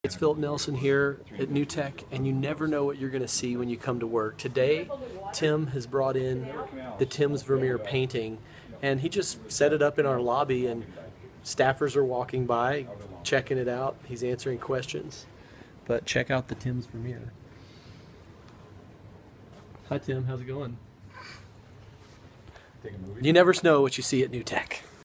It's Philip Nelson here at NewTek, and you never know what you're going to see when you come to work. Today, Tim has brought in the Tim's Vermeer painting, and he just set it up in our lobby, and staffers are walking by, checking it out. He's answering questions. But check out the Tim's Vermeer. Hi Tim, how's it going? You never know what you see at NewTek.